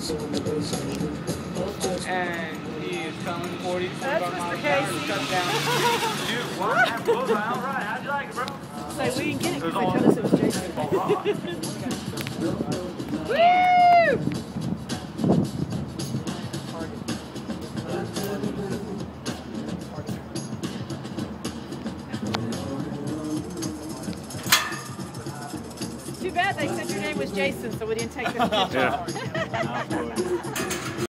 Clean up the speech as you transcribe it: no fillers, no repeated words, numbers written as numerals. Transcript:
And he is coming 40 That's miles Mr. an hour, Casey. touchdown. Shoot, one half bullseye. All right, how'd you like it, bro? So we didn't get it because they told us it was Jason. Too bad they said your name was Jason, so we didn't take this picture. Yeah.